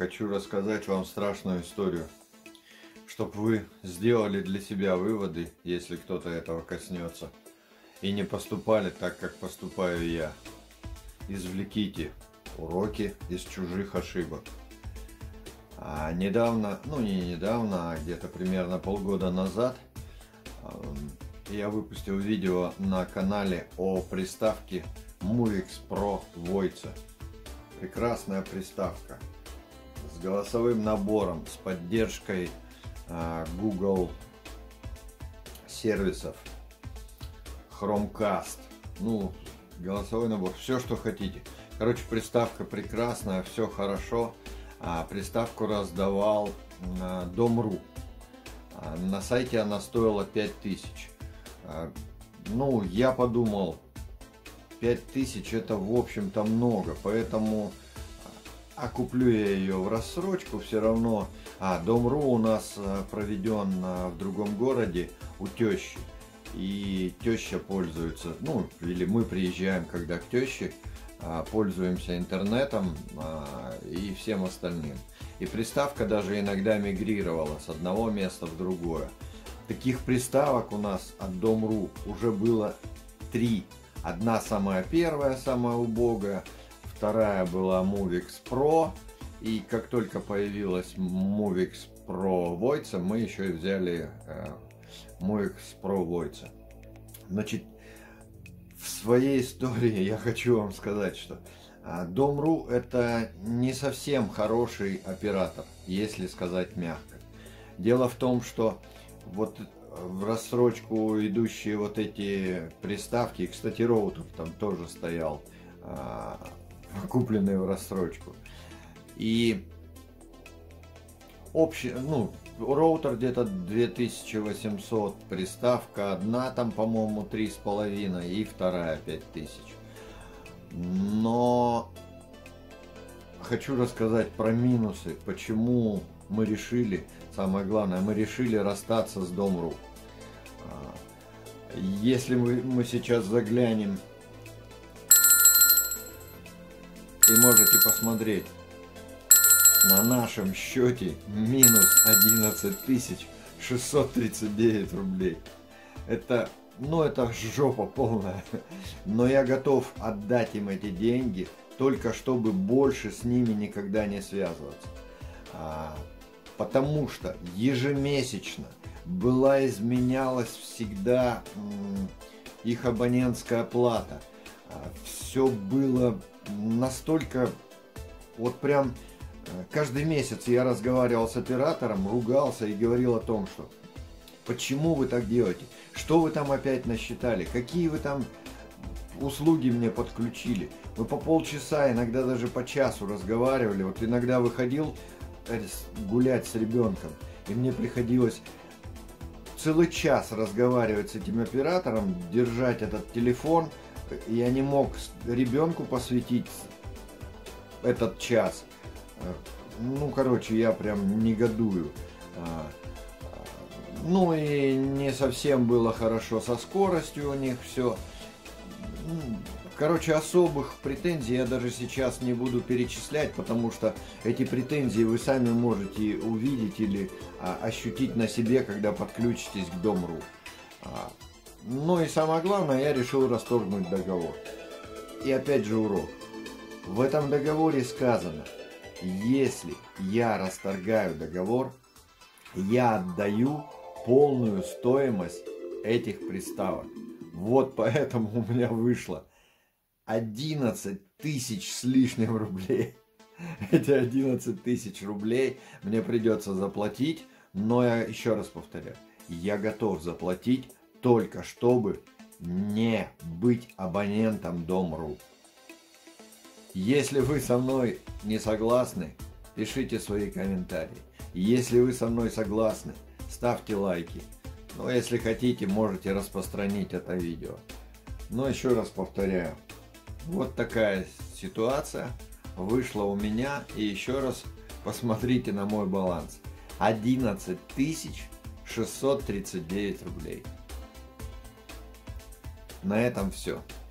хочу рассказать вам страшную историю, чтобы вы сделали для себя выводы, если кто-то этого коснется, и не поступали так, как поступаю я. Извлеките уроки из чужих ошибок. Недавно, ну не недавно, а где-то примерно полгода назад я выпустил видео на канале о приставке Movix Pro Voice. Прекрасная приставка с голосовым набором, с поддержкой Google сервисов, Chromecast, ну, голосовой набор, все, что хотите. Короче, приставка прекрасная, все хорошо. Приставку раздавал Дом.ру. На сайте она стоила 5000. Ну, я подумал, 5000 это в общем-то много, поэтому куплю я ее в рассрочку все равно. Дом.ру у нас проведен в другом городе у тещи, и теща пользуется, ну или мы приезжаем когда к теще, пользуемся интернетом и всем остальным. И приставка даже иногда мигрировала с одного места в другое. Таких приставок у нас от Дом.ру уже было 3. Одна самая первая, самая убогая, вторая была Movix Pro, и как только появилась Movix Pro Voice, мы еще и взяли Movix Pro Voice. Значит, в своей истории я хочу вам сказать, что Дом.ру это не совсем хороший оператор, если сказать мягко. Дело в том, что вот в рассрочку идущие вот эти приставки, кстати, роутер там тоже стоял, купленный в рассрочку. И общий, ну, роутер где-то 2800, приставка одна там, по-моему, 3,5 и вторая 5000. Но хочу рассказать про минусы, почему мы решили, самое главное, мы решили расстаться с Дом.ру. Если мы сейчас заглянем и можете посмотреть, на нашем счете минус 11 639 рублей. Это, ну, это жопа полная. Но я готов отдать им эти деньги, только чтобы больше с ними никогда не связываться. Потому что ежемесячно изменялась всегда их абонентская плата. Все было настолько, вот прям каждый месяц я разговаривал с оператором, ругался и говорил о том, что почему вы так делаете, что вы там опять насчитали, какие вы там услуги мне подключили. Мы по полчаса, иногда даже по часу разговаривали. Вот иногда выходил гулять с ребенком, и мне приходилось целый час разговаривать с этим оператором, держать этот телефон. Я не мог ребенку посвятить этот час. Ну, короче, я прям негодую. Ну и не совсем было хорошо со скоростью у них все. Короче, особых претензий я даже сейчас не буду перечислять, потому что эти претензии вы сами можете увидеть или ощутить на себе, когда подключитесь к Дом.ру. Ну и самое главное, я решил расторгнуть договор. И опять же урок. В этом договоре сказано, если я расторгаю договор, я отдаю полную стоимость этих приставок. Вот поэтому у меня вышло 11 тысяч с лишним рублей. Эти 11 тысяч рублей мне придется заплатить, но я еще раз повторяю, я готов заплатить только чтобы не быть абонентом Дом.ру. Если вы со мной не согласны, пишите свои комментарии. Если вы со мной согласны, ставьте лайки. Но если хотите, можете распространить это видео. Но еще раз повторяю, вот такая ситуация вышла у меня. И еще раз посмотрите на мой баланс. 11 639 рублей. На этом все.